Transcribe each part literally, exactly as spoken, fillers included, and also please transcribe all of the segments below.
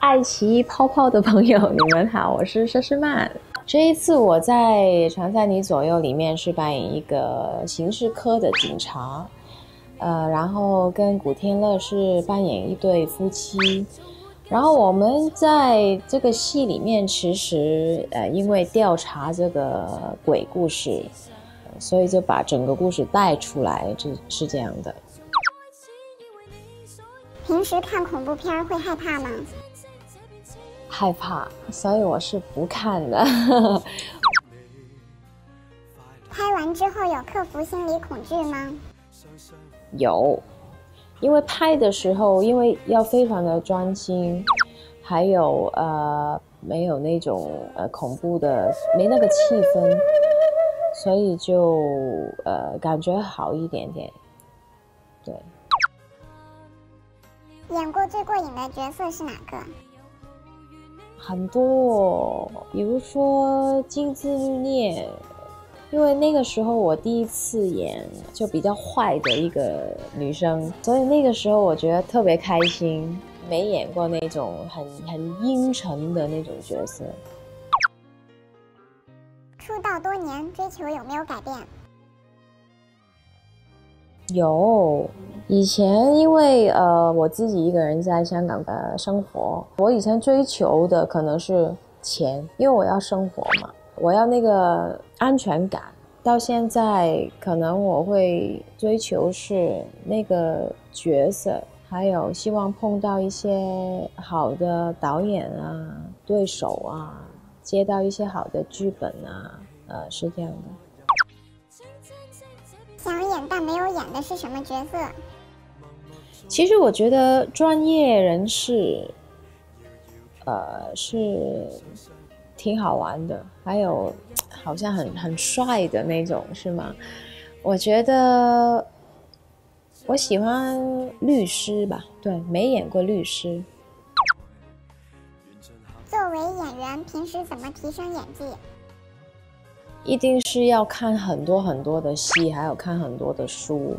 爱奇艺泡泡的朋友，你们好，我是佘诗曼。这一次我在《常在你左右》里面是扮演一个刑事科的警察，呃，然后跟古天乐是扮演一对夫妻。然后我们在这个戏里面，其实呃，因为调查这个鬼故事，所以就把整个故事带出来，这是这样的。 平时看恐怖片会害怕吗？ 害怕，所以我是不看的。 拍完之后有克服心理恐惧吗？ 有，因为拍的时候，因为要非常的专心，还有呃没有那种呃恐怖的，没那个气氛，所以就呃感觉好一点点。对。 演过最过瘾的角色是哪个？ 很多，比如说《金枝欲孽》，因为那个时候我第一次演，就比较坏的一个女生，所以那个时候我觉得特别开心，没演过那种很很阴沉的那种角色。 出道多年，追求有没有改变？ 有，以前因为呃我自己一个人在香港呃生活，我以前追求的可能是钱，因为我要生活嘛，我要那个安全感。到现在可能我会追求是那个角色，还有希望碰到一些好的导演啊、对手啊，接到一些好的剧本啊，呃是这样的。 想演但没有演的是什么角色？ 其实我觉得专业人士，呃，是挺好玩的，还有好像很很帅的那种，是吗？我觉得我喜欢律师吧，对，没演过律师。 作为演员，平时怎么提升演技？ 一定是要看很多很多的戏，还有看很多的书。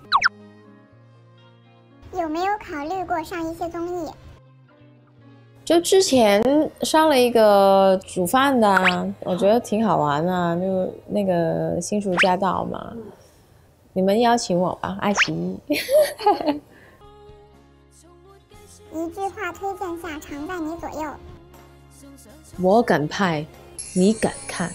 有没有考虑过上一些综艺？ 就之前上了一个煮饭的啊，我觉得挺好玩啊，就那个新书驾到嘛，你们邀请我吧，爱奇艺。 一句话推荐下《常在你左右》。 我敢拍，你敢看？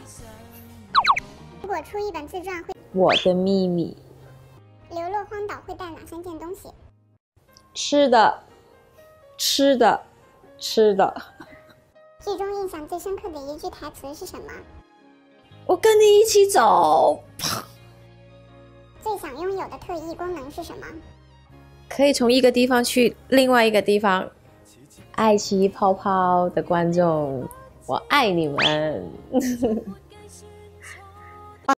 如果出一本自传会， 我的秘密。 流落荒岛会带哪三件东西？ 吃的，吃的，吃的。 剧中印象最深刻的一句台词是什么？ 我跟你一起走。 最想拥有的特异功能是什么？ 可以从一个地方去另外一个地方。爱奇艺泡泡的观众，我爱你们。